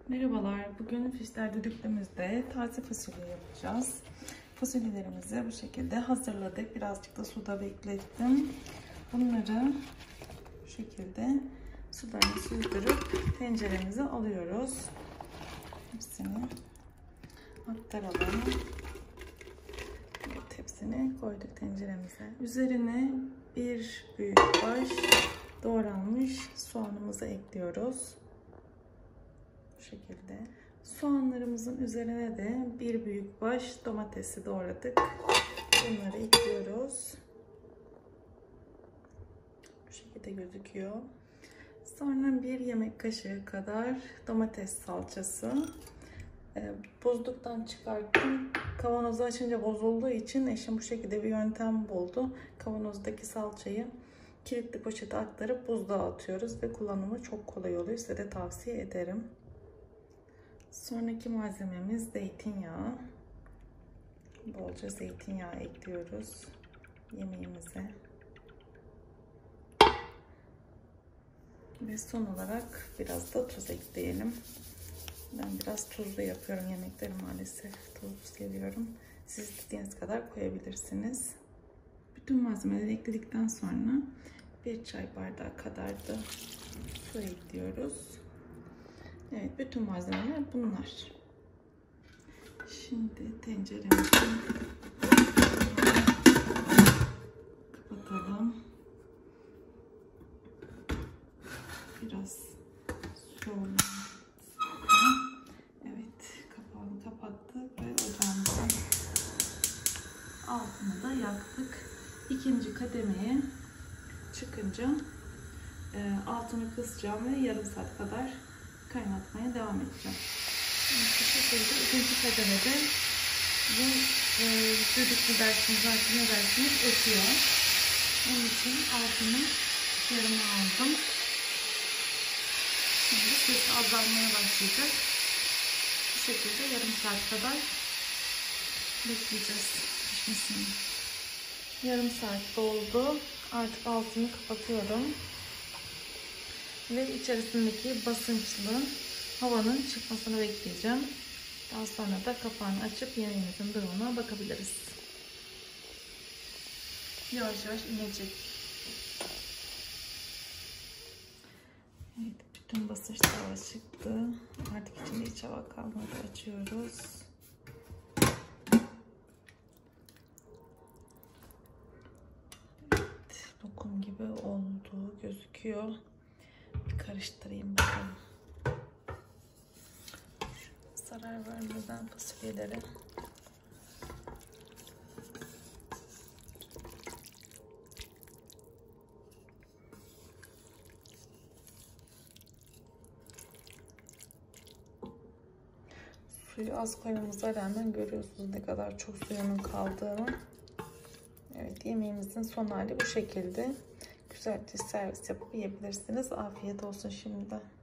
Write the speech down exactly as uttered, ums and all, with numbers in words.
Merhabalar, bugün fişler düdüklümüzde taze fasulye yapacağız. Fasulyelerimizi bu şekilde hazırladık. Birazcık da suda beklettim. Bunları bu şekilde sularını süzdürüp tenceremize alıyoruz. Hepsini aktaralım. Evet, hepsini koyduk tenceremize. Üzerine bir büyük baş doğranmış soğanımızı ekliyoruz. Bu şekilde. Soğanlarımızın üzerine de bir büyük baş domatesi doğradık. Bunları ekliyoruz. Bu şekilde gözüküyor. Sonra bir yemek kaşığı kadar domates salçası. Buzluktan çıkarttım. Kavanozu açınca bozulduğu için eşim bu şekilde bir yöntem buldu. Kavanozdaki salçayı kilitli poşete aktarıp buzluğa atıyoruz ve kullanımı çok kolay oluyor. Size de tavsiye ederim. Sonraki malzememiz zeytinyağı. Bolca zeytinyağı ekliyoruz yemeğimize. Ve son olarak biraz da tuz ekleyelim. Ben biraz tuzlu yapıyorum yemekleri maalesef. Tuzlu seviyorum. Siz istediğiniz kadar koyabilirsiniz. Bütün malzemeleri ekledikten sonra bir çay bardağı kadar da su ekliyoruz. Evet, bütün malzemeler bunlar. Şimdi tenceremizi kapatalım. Biraz soğuyalım. Evet, kapağını kapattık ve ocağımızın altını da yaktık. İkinci kademeye çıkınca e, altını kısacağım ve yarım saat kadar kaynatmaya devam edeceğim. Bu şekilde ikinci kademede bu e, düdüklü dersiniz, zaten ne dersiniz ötüyor. Onun için altını yarıma aldım. Şimdi ses azalmaya başlayacak. Bu şekilde yarım saat kadar bekleyeceğiz pişmesini. Yarım saat doldu. Artık altını kapatıyorum. Ve içerisindeki basınçlı havanın çıkmasını bekleyeceğim. Daha sonra da kapağını açıp yemeğimizin durumuna bakabiliriz. Yavaş yavaş inecek. Evet, bütün basınçlı hava çıktı. Artık içinde hiç hava kalmadı. Açıyoruz. Evet, lokum gibi oldu gözüküyor. Bir karıştırayım bakalım. Zarar vermeden fasulyeleri suyu az koymamıza rağmen görüyorsunuz ne kadar çok suyunun kaldığını. Evet, yemeğimizin son hali bu şekilde. Güzelce servis yapıp yiyebilirsiniz. Afiyet olsun şimdi.